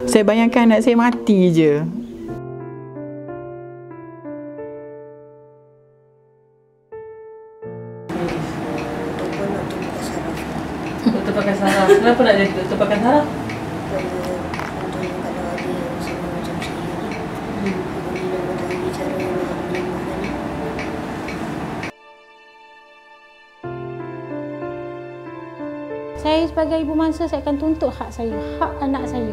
Saya bayangkan anak saya mati je. Doktor pakai saraf. Kenapa nak jadi doktor pakai saraf? Saya sebagai ibu mangsa, saya akan tuntut hak saya, hak anak saya.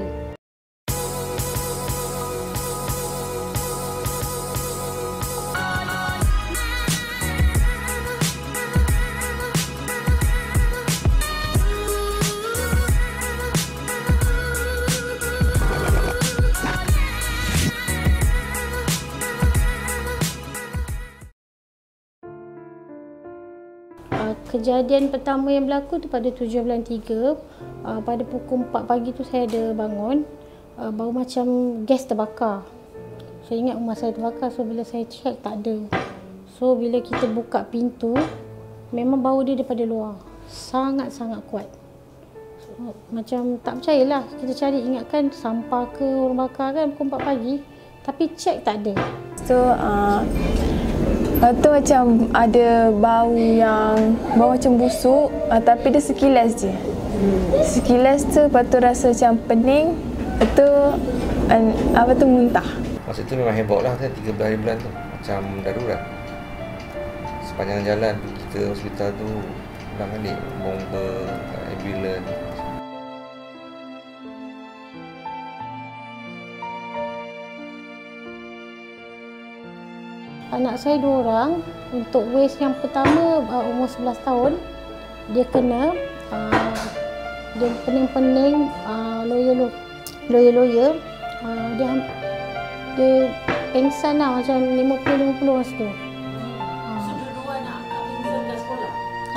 Kejadian pertama yang berlaku tu pada 7 bulan 3, pada pukul 4 pagi tu saya ada bangun, bau macam gas terbakar. Saya ingat rumah saya terbakar, so bila saya check tak ada. So bila kita buka pintu, memang bau dia daripada luar, sangat-sangat kuat. So, macam tak percayalah, kita cari, ingatkan sampah ke orang bakar kan pukul 4 pagi, tapi check tak ada. So tu macam ada bau macam busuk, tapi dia sekilas je. Sekilas tu, lepas tu rasa macam pening, lepas tu muntah. Masa tu memang heboh lah, 13 hari bulan tu macam darurat. Sepanjang jalan pergi ke hospital tu ulang-alik bomba, ambulans. Anak saya 2 orang. Untuk waste yang pertama umur 11 tahun, dia kena dia pening-pening, loya-loya, dia pengsan lah, macam 50-50 masa tu. So dua-dua nak angkat pingsan kat sekolah?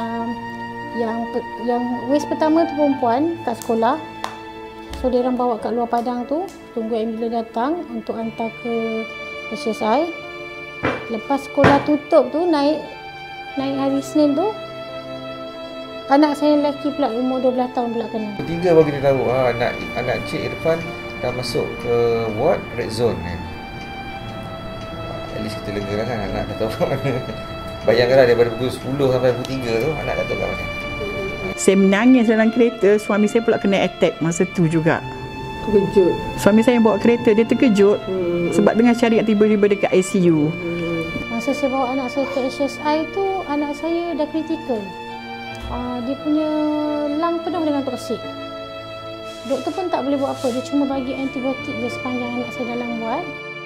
Yang waste pertama tu perempuan kat sekolah. So dia orang bawa kat luar padang tu, tunggu ambulans datang untuk hantar ke HSI. Lepas sekolah tutup tu, naik hari Senin tu, anak saya lelaki pula umur 12 tahun pula kena. Ketiga baru kita tahu anak Cik Irfan dah masuk ke ward red zone kan. At least kita lega lah kan, anak dah tahu kat mana. Bayangkanlah daripada pukul 10 sampai pukul 3 tu, anak dah tahu kat mana. Saya menangis dalam kereta, suami saya pula kena attack masa tu juga. Terkejut. Suami saya bawa kereta, dia terkejut sebab dengar cari tiba-tiba dekat ICU. Masa saya bawa anak saya ke HSI tu, anak saya dah kritikal. Dia punya lung penuh dengan toksik. Doktor pun tak boleh buat apa, dia cuma bagi antibiotik je sepanjang anak saya dalam ward.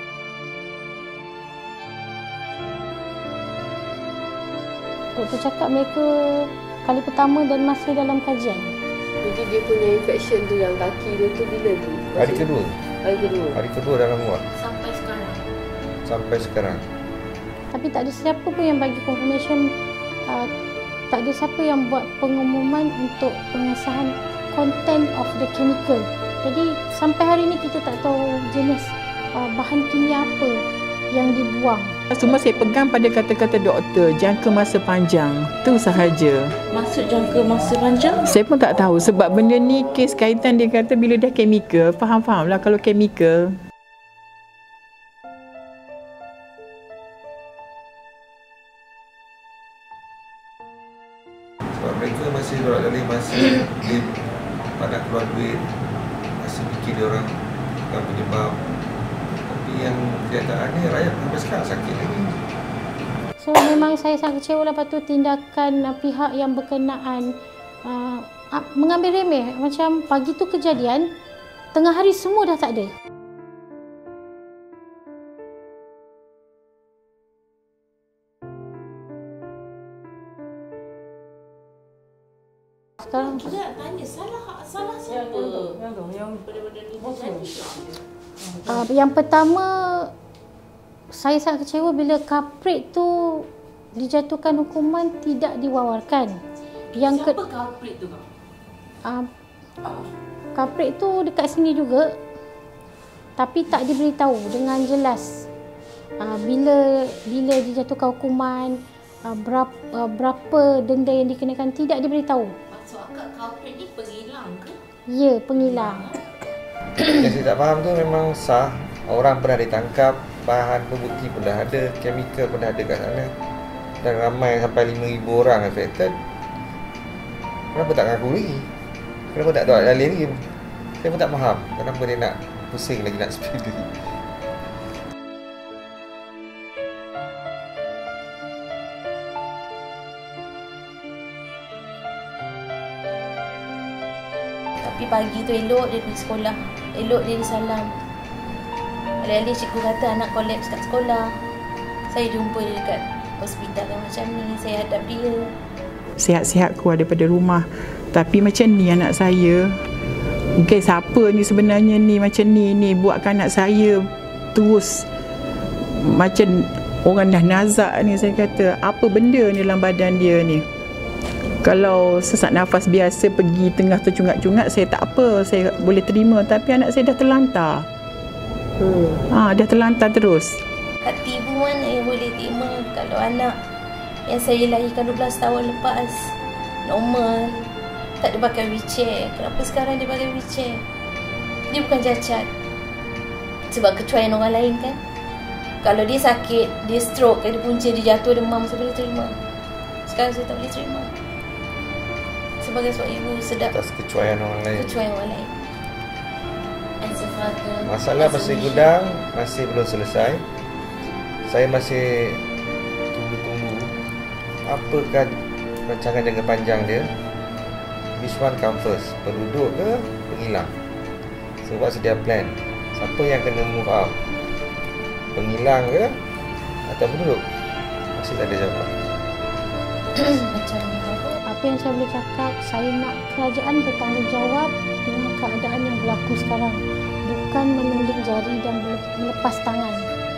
Doktor cakap mereka kali pertama dan masih dalam kajian. Jadi dia punya infection tu yang kaki dia tu bila tu? Hari kedua. Hari kedua dalam ward. Sampai sekarang. Tapi tak ada siapa pun yang bagi confirmation, tak ada siapa yang buat pengumuman untuk pengesahan content of the chemical. Jadi sampai hari ini kita tak tahu jenis bahan kimia apa yang dibuang. Semua saya pegang pada kata-kata doktor, jangka masa panjang. Tu sahaja. Maksud jangka masa panjang? Saya pun tak tahu sebab benda ni kes kaitan, dia kata bila dah chemical, faham-faham lah kalau chemical. Sebab mereka masih barangkali masih pada keluar duit, masih fikir dia orang bukan penyebab. Tapi yang kenyataannya rakyat sampai sekarang sakit lagi. So memang saya sangat kecewa lah, lepas tu tindakan pihak yang berkenaan mengambil remeh. Macam pagi tu kejadian, tengah hari semua dah tak ada. Sekarang Kita tanya salah siapa? Yang benda-benda ni terjadi. yang pertama, saya sangat kecewa bila culprit tu dijatuhkan hukuman tidak diwawarkan. Siapa culprit tu, Kak? Culprit tu dekat sini juga, tapi tak diberitahu dengan jelas bila dijatuhkan hukuman, berapa denda yang dikenakan, tidak diberitahu. Maksud akak culprit ni penghilang ke? Ya, penghilang. Yang saya tak faham tu memang sah. Orang pernah ditangkap, bahan pembukti pun dah ada, chemical pun dah ada kat sana. Dan ramai sampai 5,000 orang affected. Kenapa tak ngaku lagi? Kenapa tak doa dalil lagi? Saya pun tak faham kenapa dia nak pusing lagi nak spill lagi. Tapi pagi tu elok dia pergi sekolah. Elok dia disalam. Alih-alih cikgu kata anak kolaps kat sekolah. Saya jumpa dia dekat hospital yang macam ni. Saya hadap dia. Sihat-sihat keluar daripada rumah. Tapi macam ni anak saya. Mungkin siapa ni sebenarnya ni macam ni buatkan anak saya terus macam orang dah nazak ni. Saya kata apa benda ni dalam badan dia ni. Kalau sesak nafas biasa pergi tengah tercungak-cungak saya tak apa, saya boleh terima. Tapi anak saya dah terlantar. Dah terlantar terus. Hati ibu mana yang boleh terima kalau anak yang saya lahirkan 12 tahun lepas normal, tak ada pakai wheelchair. Kenapa sekarang dia pakai wheelchair? Dia bukan cacat sebab kecuaian orang lain kan. Kalau dia sakit, dia stroke, ada punca, dia jatuh demam, saya boleh terima. Sekarang saya tak boleh terima. Sebagai seorang ibu sedap Atas kecuaian orang lain. kecuaian orang lain. As a father, Masalah as a pasir wife. gudang masih belum selesai. Saya masih tunggu-tunggu apakah rancangan jangka panjang dia. Which one come first? Penduduk ke penghilang? So what's their plan? Siapa yang kena move out? Penghilang ke atau penduduk? Masih tak ada jawapan. Macam Apa yang saya boleh cakap, saya nak kerajaan bertanggungjawab dengan keadaan yang berlaku sekarang. Bukan menunjuk jari dan melepas tangan.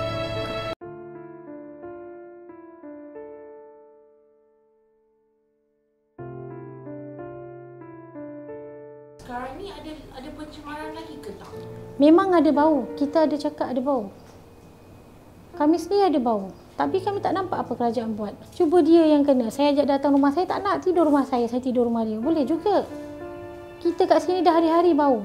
sekarang ni ada pencemaran lagi ke tak? Memang ada bau. Kita ada cakap ada bau. Kami sendiri ada bau. Tapi kami tak nampak apa kerajaan buat. Cuba dia yang kena. Saya ajak datang rumah saya, tak nak tidur rumah saya tidur rumah dia. Boleh juga. Kita kat sini dah hari-hari bau.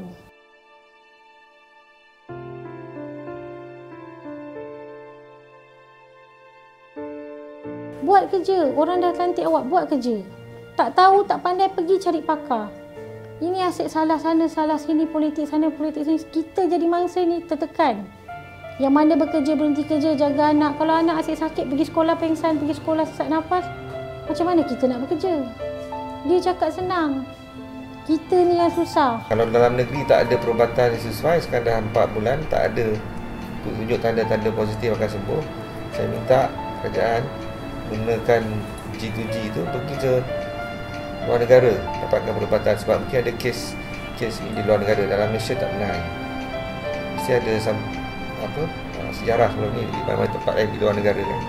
Buat kerja. Orang dah lantik awak, buat kerja. Tak tahu, tak pandai, pergi cari pakar. Ini asyik salah sana, salah sini, politik sana, politik sini. Kita jadi mangsa ni tertekan. Yang mana bekerja, berhenti kerja, jaga anak. Kalau anak asyik sakit, pergi sekolah pengsan, pergi sekolah sesak nafas. Macam mana kita nak bekerja? Dia cakap senang. Kita ni yang susah. Kalau dalam negeri tak ada perubatan yang sesuai, sekarang dah 4 bulan tak ada tunjuk tanda-tanda positif akan sembuh. Saya minta kerajaan gunakan G2G tu pergi ke luar negara dapatkan perubatan, sebab mungkin ada kes di luar negara. Dalam Malaysia tak pernah. Mesti ada sejarah sebelum ni di mana tempat lain di luar negara kan.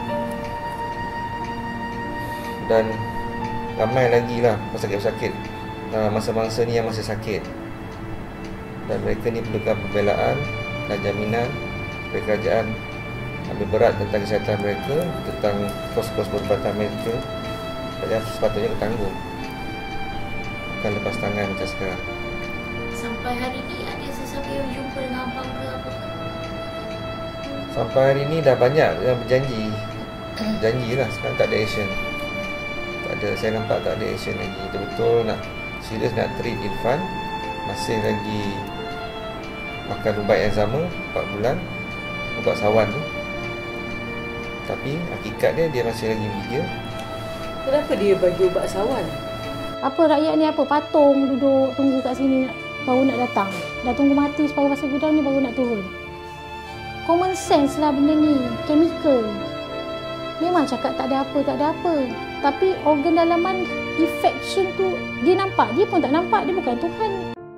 Dan ramai lagi lah pesakit-pesakit masa-masa ni yang masih sakit, dan mereka ni perlukan pembelaan dan jaminan dari kerajaan ambil berat tentang kesihatan mereka, tentang kos-kos perubatan mereka. Kerajaan sepatutnya tanggung, bukan lepas tangan macam sekarang. Sampai hari ni ada sesiapa yang jumpa dengan abang ke apa? Sampai hari ni dah banyak yang berjanji. Janjilah, sekarang tak ada action. Tak ada, saya nampak tak ada action lagi. Betul-betul nak serius nak treat Irfan. Masih lagi makan ubat yang sama 4 bulan, ubat sawan tu. Tapi hakikat dia masih lagi menggigil. Kenapa dia bagi ubat sawan? Apa rakyat ni apa? Patung duduk tunggu kat sini baru nak datang. Dah tunggu mati separuh pasir gudang ni baru nak turun. Common sense lah benda ni. Chemical. Memang cakap tak ada apa. Tapi organ dalaman infection tu dia nampak. Dia pun tak nampak. Dia bukan Tuhan.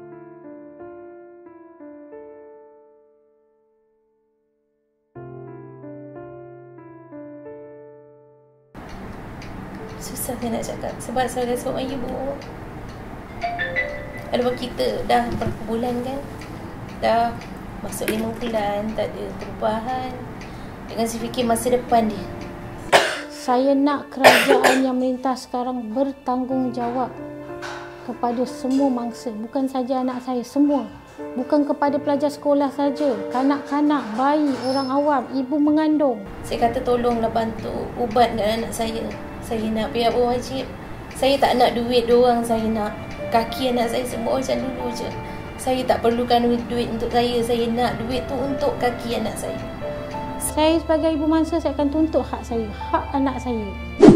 Susah saya nak cakap sebab sebagai seorang ibu, walaupun kita dah berapa bulan kan, dah masuk 5 bulan, tak ada perubahan. Dengan saya fikir masa depan dia. Saya nak kerajaan yang merintah sekarang bertanggungjawab kepada semua mangsa. Bukan saja anak saya, semua. Bukan kepada pelajar sekolah saja, kanak-kanak, bayi, orang awam, ibu mengandung. Saya kata tolonglah bantu ubat dengan anak saya. Saya nak biar berwajib. Saya tak nak duit diorang, saya nak kaki anak saya semua macam dulu je. Saya tak perlukan duit untuk saya nak duit tu untuk kaki anak saya. Saya sebagai ibu mangsa, saya akan tuntut hak saya, hak anak saya.